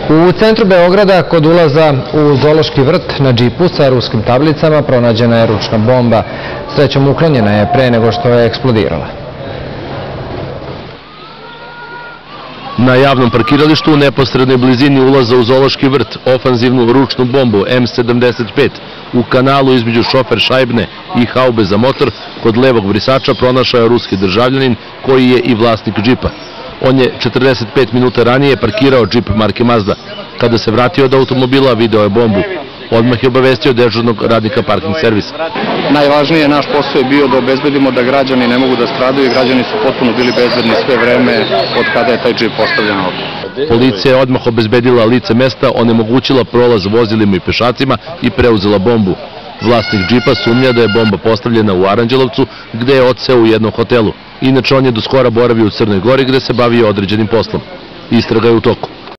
U centru Beograda, kod ulaza u Zoološki vrt, na džipu sa ruskim tablicama pronađena je ručna bomba. Srećom uklonjena je pre nego što je eksplodirala. Na javnom parkiralištu u neposrednoj blizini ulaza u Zoološki vrt ofanzivnu ručnu bombu M75 u kanalu između šofer šajbne i haube za motor kod levog vrisača pronašao je ruski državljanin koji je i vlasnik džipa. On je 45 minuta ranije parkirao džip marke Mazda. Kada se vratio od automobila, video je bombu. Odmah je obavestio dežurnog radnika parking servisa. Najvažnije naš posao je bio da obezbedimo da građani ne mogu da stradaju i građani su potpuno bili bezbedni sve vreme od kada je taj džip postavljen ovdje. Policija je odmah obezbedila lice mesta, onemogućila prolaz vozilima i pešacima i preuzela bombu. Vlasnik džipa sumnja da je bomba postavljena u Aranđelovcu, gde je odseo u jednom hotelu. Inače, on je do skora boravio u Crnoj Gori, gde se bavio određenim poslom. Istraga je u toku.